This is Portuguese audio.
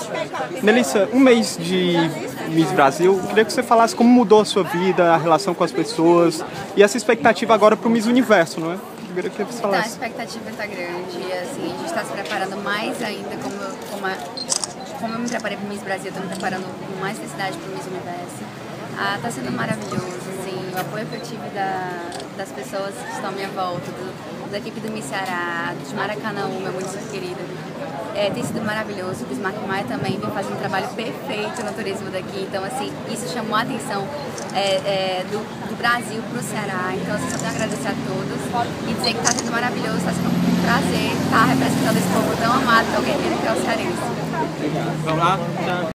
Melissa, um mês de Miss Brasil, eu queria que você falasse como mudou a sua vida, a relação com as pessoas e essa expectativa agora para o Miss Universo, não é? Eu queria que você falasse. A expectativa está grande, assim, a gente está se preparando mais ainda, como eu me preparei para o Miss Brasil, estou me preparando com mais necessidade para o Miss Universo. Está sendo maravilhoso, assim, o apoio que eu tive das pessoas que estão à minha volta, da equipe do Miss Ceará, de Maracanã, meu município querido. Tem sido maravilhoso. O Bismarck Maia também vem fazendo um trabalho perfeito no turismo daqui, então assim, isso chamou a atenção do Brasil para o Ceará, então assim, só tenho a agradecer a todos e dizer que está sendo maravilhoso, está sendo um prazer estar representando esse povo tão amado, tão guerreiro que é o cearense. Vamos lá?